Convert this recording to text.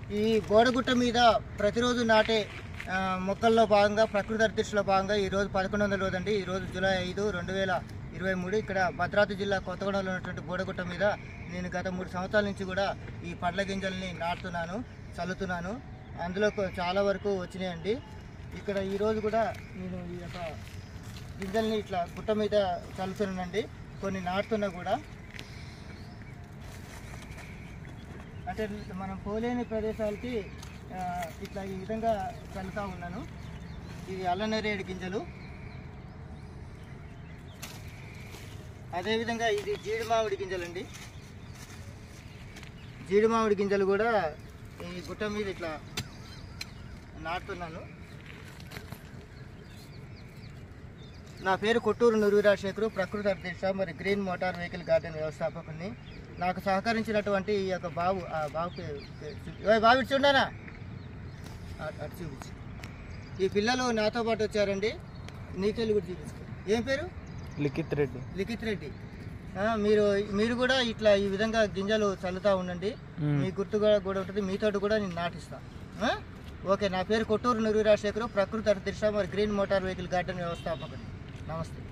ఈ బోడగుట్ట మీద ప్రతిరోజు నాటే మొక్కల్లో భాగంగా ప్రకృతి హరితృష్టిలో భాగంగా ఈరోజు 11వ రోజు అండి. ఈరోజు జూలై 5, 2023 ఇక్కడ భద్రాద్రి జిల్లా కొత్తగూడెంలో ఉన్నటువంటి బోడగుట్ట మీద నేను గత 3 సంవత్సరాల నుంచి కూడా ఈ పండ్ల గింజల్ని నాటుతున్నాను, చల్లుతున్నాను. అందులో చాలా వరకు వచ్చినాయండి. ఇక్కడ ఈరోజు కూడా నేను ఈ యొక్క గింజల్ని ఇట్లా గుట్ట మీద చల్లుతున్నానండి. కొన్ని నాటుతున్నా కూడా, అంటే మనం పోలేని ప్రదేశాలకి ఇట్లా ఈ విధంగా చల్లుతూ ఉన్నాను. ఇది అల్లనేరేడు గింజలు. అదేవిధంగా ఇది జీడి మామిడి గింజలండి. జీడి మామిడి గింజలు కూడా ఈ గుట్ట మీద ఇట్లా నాటుతున్నాను. నా పేరు కొట్టూరు నురువి రాజశేఖరు, ప్రకృతి హరితృష్టి మరి గ్రీన్ మోటార్ వెహికల్ గార్డెన్ వ్యవస్థాపకుని. నాకు సహకరించినటువంటి ఈ యొక్క బాబు, ఆ బాబు పేరు బాబు చూడనా అటు చూపించి. ఈ పిల్లలు నాతో పాటు వచ్చారండి. నీకెళ్ళి కూడా చూపించు. ఏం పేరు? లిఖిత్ రెడ్డి. లిఖిత్ రెడ్డి. మీరు కూడా ఇట్లా ఈ విధంగా గింజలు చల్లుతూ ఉండండి. మీ గుర్తుగా కూడా ఉంటుంది. మీతో కూడా నేను నాటిస్తా. ఓకే. నా పేరు కొట్టూరు నురువి రాజశేఖరు, ప్రకృతి హరితృష్టి మరి గ్రీన్ మోటార్ వెహికల్ గార్డెన్ వ్యవస్థాపకుని. నమస్తే.